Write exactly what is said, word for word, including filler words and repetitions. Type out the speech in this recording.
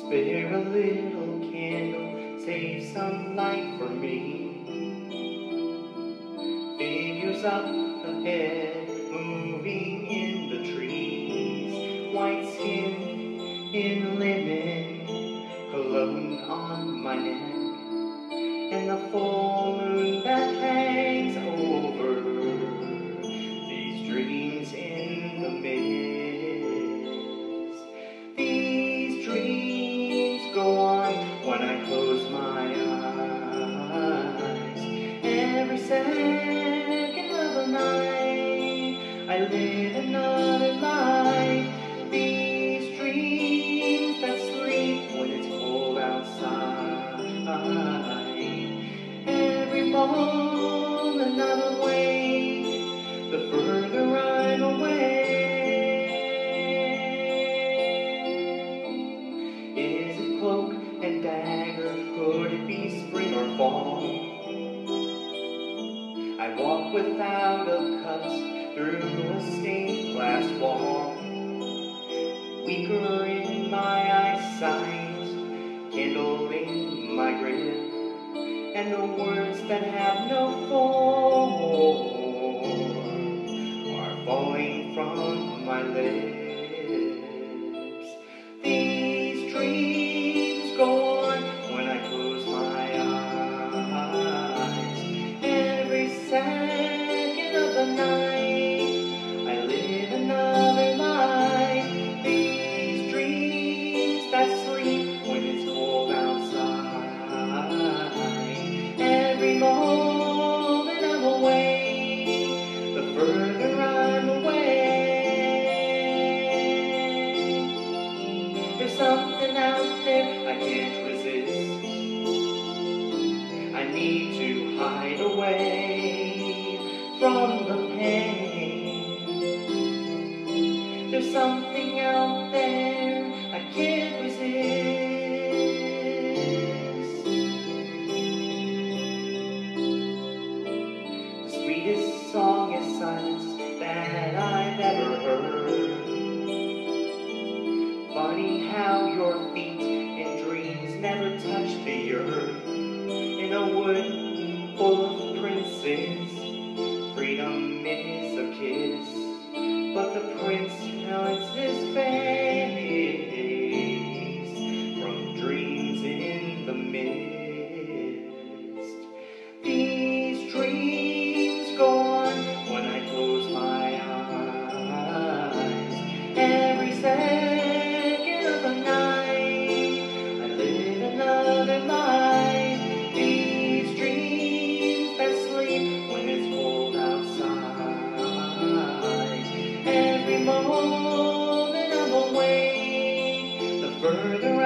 Spare a little candle, save some light for me. Figures up ahead, moving in the trees. White skin in linen, cologne on my neck, and the full moon that hangs over these dreams in the mist. These dreams go on when I close my eyes. Every second of the night I live another life. These dreams that sleep when it's cold outside. Every moment I'm awake, the further I'm away. Is it cloak and dagger? Could it be spring or fall? I walk without a cut through a stained glass wall. Weaker in my eyesight, candle in my grip, and the words that have no form are falling from my lips. These dreams go on when I close my eyes. Every second of the night I live another life. These dreams that sleep when it's cold outside. Every moment I'm awake, the further I'm away. There's something out there I can't resist. I need to hide away from the pain. There's something out there I can't resist. The sweetest song is silence that I've ever heard. Funny how your feet in dreams never touch the earth. In a wood full of princes, freedom is a kiss, but the prince hides his face from dreams in the mist. These dreams go on when I close my eyes. Every second of the night I live another life. These dreams that sleep when it's cold outside. Every moment I'm awake, the further